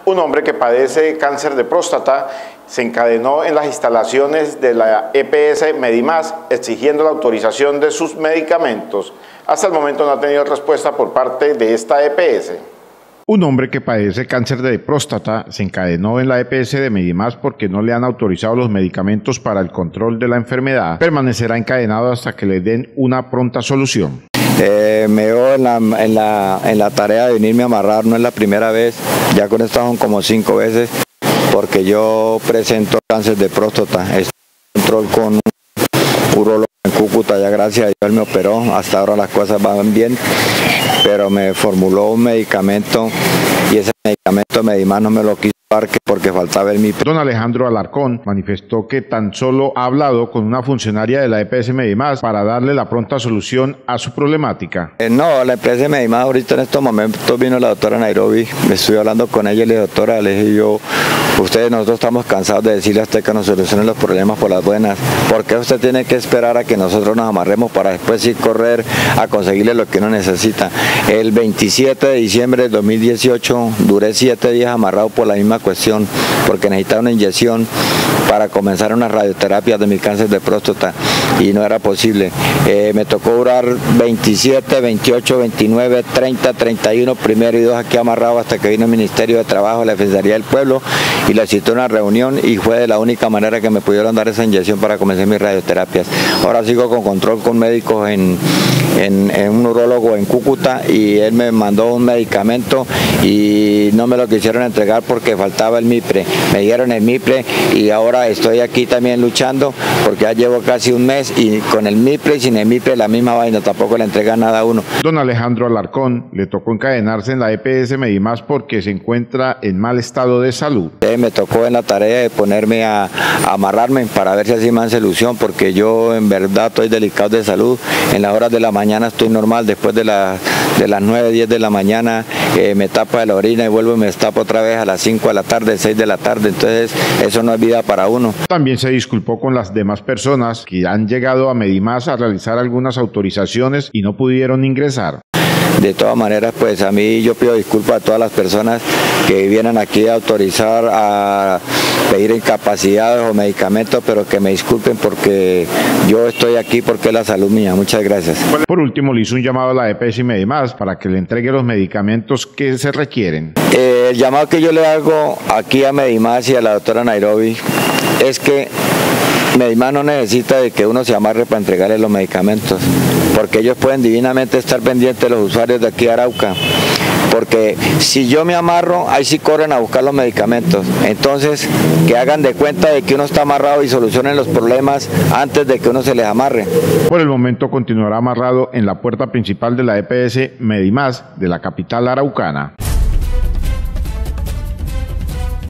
Un hombre que padece cáncer de próstata se encadenó en las instalaciones de la EPS Medimás exigiendo la autorización de sus medicamentos. Hasta el momento no ha tenido respuesta por parte de esta EPS. Un hombre que padece cáncer de próstata se encadenó en la EPS de Medimás porque no le han autorizado los medicamentos para el control de la enfermedad. Permanecerá encadenado hasta que le den una pronta solución. Me veo en la tarea de venirme a amarrar, no es la primera vez, ya con esto son como 5 veces, porque yo presento cáncer de próstata. Estoy en control con un urólogo en Cúcuta, ya gracias a Dios él me operó, hasta ahora las cosas van bien, pero me formuló un medicamento y ese medicamento Medimás no me lo quiso dar porque faltaba el MIPRE. Don Alejandro Alarcón manifestó que tan solo ha hablado con una funcionaria de la EPS Medimás para darle la pronta solución a su problemática. No, la EPS Medimás ahorita en estos momentos vino la doctora Nairobi, me estuve hablando con ella y le dije, doctora, le dije yo, nosotros estamos cansados de decirle a usted que nos solucione los problemas por las buenas. ¿Por qué usted tiene que esperar a que nosotros nos amarremos para después sí correr a conseguirle lo que uno necesita? El 27 de diciembre del 2018 duré 7 días amarrado por la misma cuestión, porque necesitaba una inyección para comenzar unas radioterapias de mi cáncer de próstata y no era posible. Me tocó durar 27, 28, 29, 30, 31, primero y 2 aquí amarrado hasta que vino el Ministerio de Trabajo, la Defensoría del Pueblo y le cité una reunión y fue de la única manera que me pudieron dar esa inyección para comenzar mis radioterapias. Ahora sigo con control con médicos en un urólogo en Cúcuta y él me mandó un medicamento y no me lo quisieron entregar porque faltaba el MIPRE. Me dieron el MIPRE y ahora estoy aquí también luchando porque ya llevo casi un mes y con el MIPRE y sin el MIPRE la misma vaina, tampoco le entregan nada a uno. Don Alejandro Alarcón le tocó encadenarse en la EPS Medimás porque se encuentra en mal estado de salud. Me tocó en la tarea de ponerme a amarrarme para ver si así me dan solución porque yo en verdad estoy delicado de salud. En las horas de la mañana estoy normal, después de las 9, 10 de la mañana me tapo de la orina y vuelvo y me tapo otra vez a las 5 de la tarde, 6 de la tarde, entonces eso no es vida para uno. También se disculpó con las demás personas que han llegado a Medimás a realizar algunas autorizaciones y no pudieron ingresar. De todas maneras, pues a mí yo pido disculpas a todas las personas que vienen aquí a autorizar, a pedir incapacidades o medicamentos, pero que me disculpen porque yo estoy aquí porque es la salud mía. Muchas gracias. Por último, le hizo un llamado a la EPS Medimás para que le entregue los medicamentos que se requieren. El llamado que yo le hago aquí a Medimás y a la doctora Nairobi es que Medimás no necesita de que uno se amarre para entregarle los medicamentos, porque ellos pueden divinamente estar pendientes de los usuarios de aquí de Arauca, porque si yo me amarro, ahí sí corren a buscar los medicamentos. Entonces, que hagan de cuenta de que uno está amarrado y solucionen los problemas antes de que uno se les amarre. Por el momento continuará amarrado en la puerta principal de la EPS Medimás de la capital araucana.